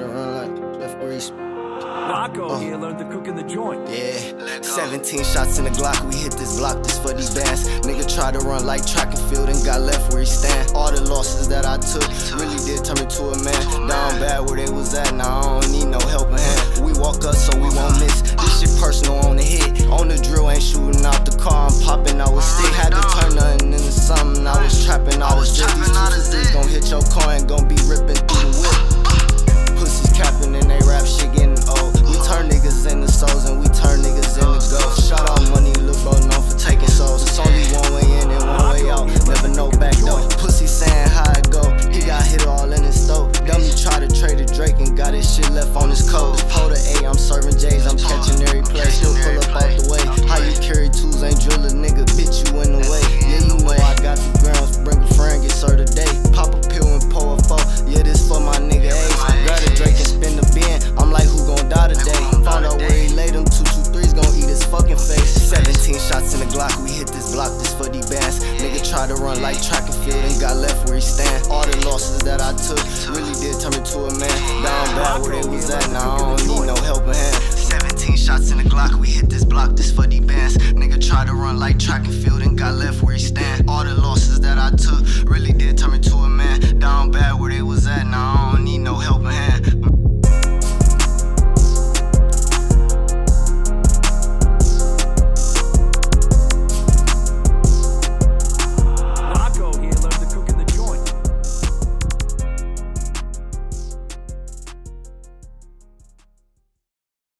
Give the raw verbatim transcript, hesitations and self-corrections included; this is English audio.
to run like left grease. Rocco uh, here learned to cook in the joint. Yeah, seventeen shots in the Glock, we hit this block, this for these bands. Nigga tried to run like track and field and got left where he stand. All the losses that I took really did turn me to a man. Down bad where they was at, now I don't need no helping hand. We walk up so we won't miss, this shit personal on the hit. On the drill, ain't shooting out the car, I'm popping out with stick. Had to turn nothing into something, I was trapping all the shit. These two sisters gon' hit your car and gon' be ripping through the whip. Pussies capping and they rap shit getting old. We turn niggas into souls and we turn niggas into ghosts. Shout out money, look bro known for taking souls. It's only one way in and one way out, never no back door. Pussy saying how it go, he got hit all in his stove. Dummy try to trade a Drake and got his shit left on his coat. Pull the A, I'm serving J's, I'm catching every play. Still pull up out the way. How you carry tools, ain't drill a nigga, bitch you in the way. Yeah you know I got the grams, bring a friend, get served today. Pop a pill and pour a four, yeah this for my nigga A's. Grab a Drake and spin the bin, I'm like who gon' die today? Found out where he laid them, two two threes gon' eat his fucking face. Seventeen shots in the Glock, we hit this block, this for these bands. Nigga tried to run like track and field and got left where he stand. All the losses that I took really did turn me to a man. Down bad where they was at, now I don't need no helping hand. Seventeen shots in the Glock, we hit this block, this for these bands. Nigga tried to run like track and field and got left where he stand. All the losses that I took really did turn me to a man. Down bad where they was at, now I don't need no helping hand.